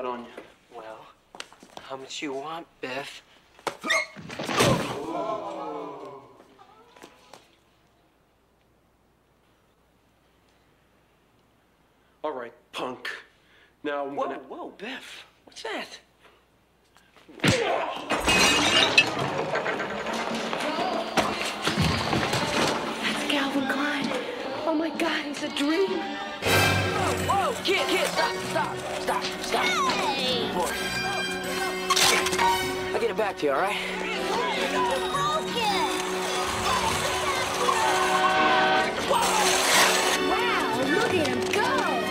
out on you. Well, how much you want, Biff? All right, punk. Now I'm gonna... Whoa, Biff. What's that? That's Calvin Klein. Oh my God, he's a dream. Whoa, kid, stop. Hey! Boy. I'll get it back to you, all right? Wow, look at him go!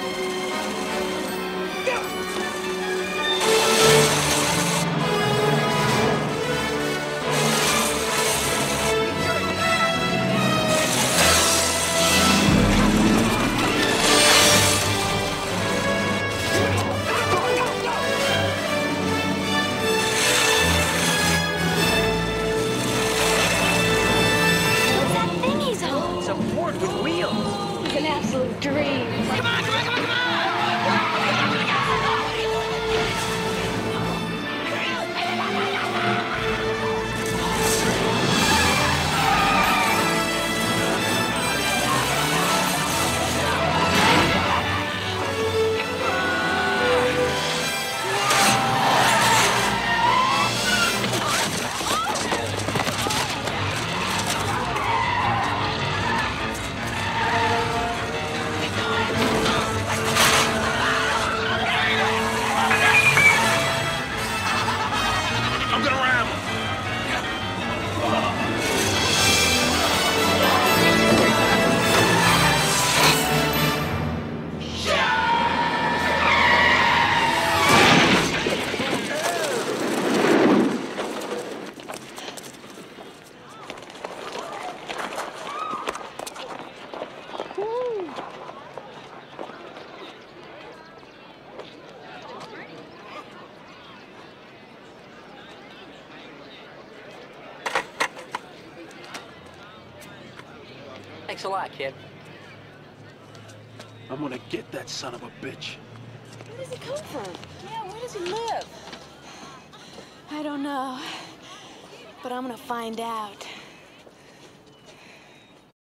It's an absolute dream. Come on! Thanks a lot, kid. I'm gonna get that son of a bitch. Where does he come from? Yeah, where does he live? I don't know. But I'm gonna find out.